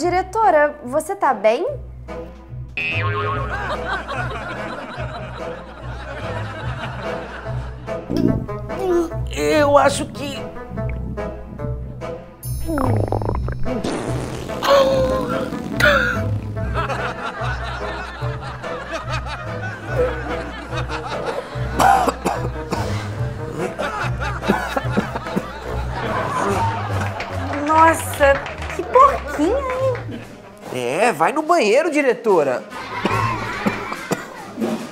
diretora, você tá bem? Eu acho que... Nossa, que porquinha, hein? É, vai no banheiro, diretora.